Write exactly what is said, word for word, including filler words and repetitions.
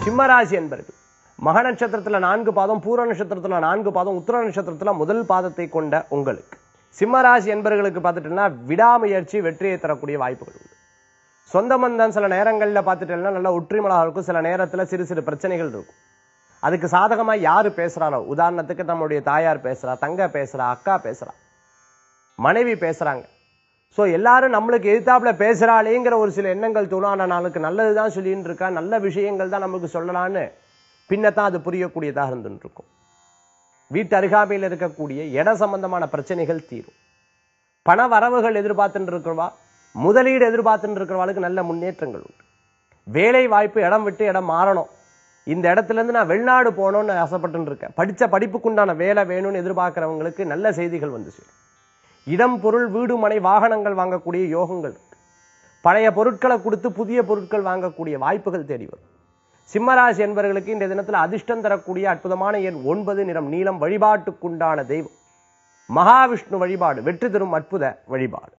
சிம்மராசி என்பர்கள் மக நட்சத்திரத்துல நான்கு பாதம், பூர நட்சத்திரத்துல நான்கு பாதம், உத்திர நட்சத்திரத்துல முதல் பாதத்தை கொண்ட உங்களுக்கு சிம்மராசி என்பர்களுக்கு பார்த்துட்டோம்னா விடாமுயற்சி வெற்றியை தரக்கூடிய வாய்ப்புகள் உண்டு. சொந்த பந்தம் சில நேரங்களில் பார்த்துட்டோம்னா நல்லா ஒற்றுமையாக இருக்கும். சில நேரத்தில் சிறு சிறு பிரச்சனைகள் இருக்கும். அதுக்கு சாதகமா யாரு பேசுறாரோ, உதாரணத்துக்கு நம்மளுடைய தாயார் பேசுறா, தங்க பேசுறா, அக்கா பேசுறா, மனைவி பேசுறாங்க. ஸோ எல்லாரும் நம்மளுக்கு எதிர்த்தாப்புல பேசுறாளேங்கிற ஒரு சில எண்ணங்கள் தோணும். ஆனால் நாளுக்கு நல்லதுதான் சொல்லிட்டு இருக்கா, நல்ல விஷயங்கள் தான் நமக்கு சொல்லலான்னு பின்னத்தான் அது புரியக்கூடியதாக இருந்துட்டு இருக்கும். வீட்டு அருகாமையில் இருக்கக்கூடிய இட சம்பந்தமான பிரச்சனைகள் தீரும். பண வரவுகள் எதிர்பார்த்துட்டு இருக்கிறவா, முதலீடு எதிர்பார்த்துட்டு இருக்கிறவாளுக்கு நல்ல முன்னேற்றங்கள் உண்டு. வேலை வாய்ப்பு, இடம் விட்டு இடம் மாறணும், இந்த இடத்துல இருந்து நான் வெளிநாடு போகணும்னு ஆசைப்பட்டு இருக்கேன், படிச்ச படிப்புக்குண்டான வேலை வேணும்னு எதிர்பார்க்கிறவங்களுக்கு நல்ல செய்திகள் வந்து சேரும். இடம், பொருள், வீடு, மனை, வாகனங்கள் வாங்கக்கூடிய யோகங்கள் இருக்கு. பழைய பொருட்களை கொடுத்து புதிய பொருட்கள் வாங்கக்கூடிய வாய்ப்புகள் தேடி வரும். சிம்மராசி என்பவர்களுக்கு இந்த தினத்தில் அதிர்ஷ்டம் தரக்கூடிய அற்புதமான எண் ஒன்பது, நிறம் நீலம். வழிபாட்டுக்குண்டான தெய்வம் மகாவிஷ்ணு வழிபாடு வெற்றி தரும் அற்புத வழிபாடு.